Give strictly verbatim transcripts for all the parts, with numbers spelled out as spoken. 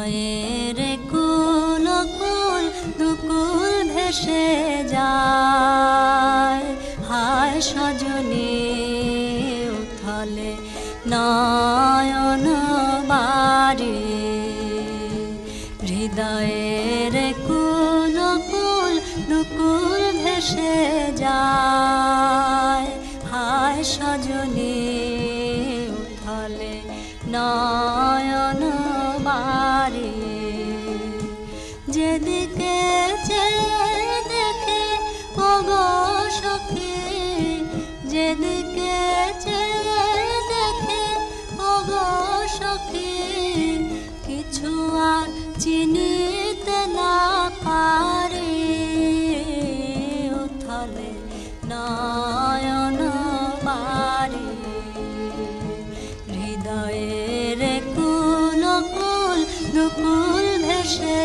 হৃদয়ের কুল কুল দুকুল ভেসে যায় হায় সজনী উথলে নয়ন বাড়ি হৃদয়ের কুল কুল দুকুল ভেসে যায় হায় সজনী উথলে নয়ন বাড়ি যেদিকে চেয়ে দেখে ওগো সখী যেদিকে চেয়ে দেখে ওগো সখী কিছু আর চিনিতে না পারি উথলে নয়ন বাড়ি হৃদয়ের কুল কুল দুকুল ভেসে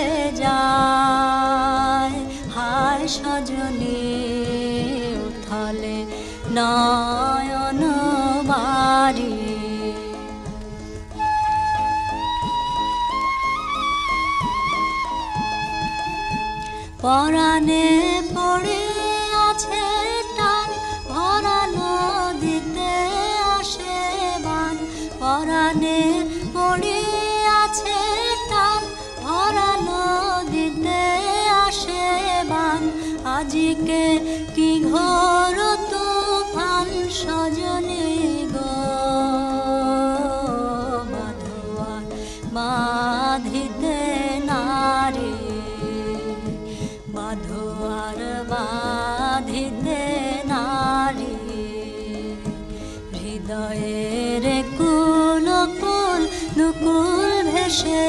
যায় হায় সজনী উথলে নয়ন বাড়ি পরাণে পড়ে আছে টান ভরা নদীতে আসে বান পরাণে পড়ে আছে টান ভরা নদীতে আসে বান আজিকে কি ঘোর তুফান সজনী গো বাঁধোয়ার বাঁধিতে নারী বাঁধোয়ার বাঁধিতে নারী হৃদয়ের কুল কুল দুকুল ভেসে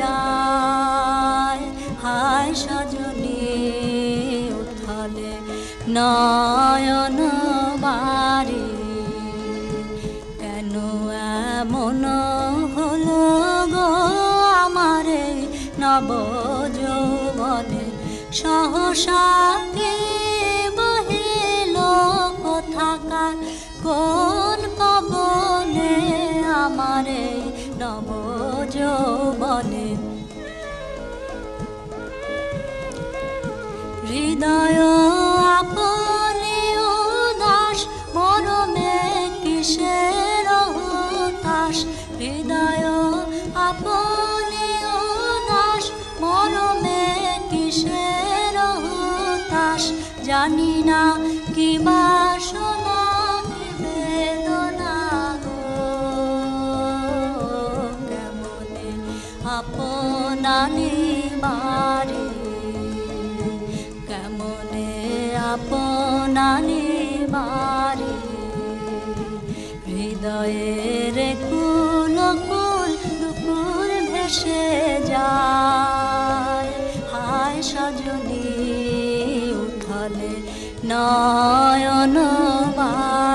যায় হায় সজনী উথলে নয়ন বাড়ি কেন এমন হলো গো আমার নব যৌবনে সহসা কে বহিল কোথাকার কোন পবনে আমারে নব যৌবনে হৃদয় আপনি উদাস মরমে কিসের হুতাশ হৃদয় আপনি উদাস মরমে কিসের হুতাশ জানি না কি বাসনা কি বেদনা গো কেমনে আপনানি বাড়ি কেমনে আপনানি বাড়ি হৃদয়ের কুল কুল দুকুল ভেসে যায় হায় সজনী উথলে নয়ন বাড়ি।